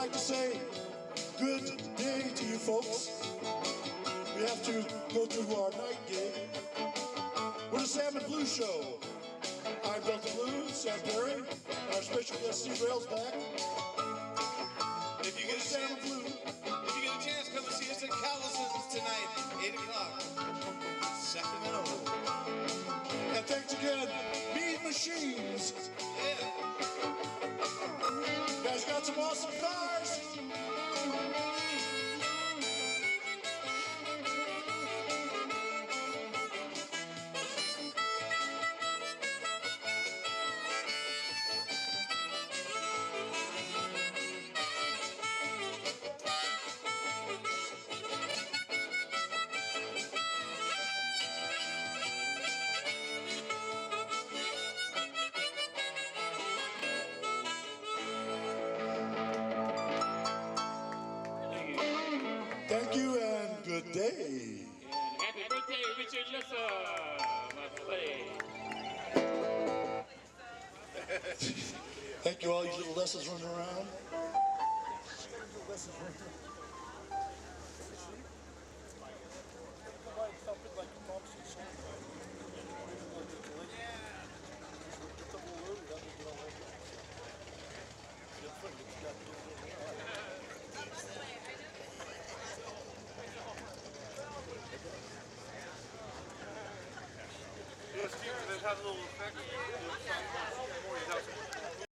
like to say good day to you folks. We have to go to our night gig with the Sam and Blue Show. I'm Delta Blue, Sam Perry, and our special guest Steve Rails back. If you get a chance, come and see us at Callison's tonight, 8 o'clock, Sacramento. And thanks again, Mean Machines. Yeah. You guys got some awesome cars. Thank you and good day. And happy birthday, Richard Lesser, my buddy. Thank you, all you little lessons running around. Yeah, Steve, does it have a little effect?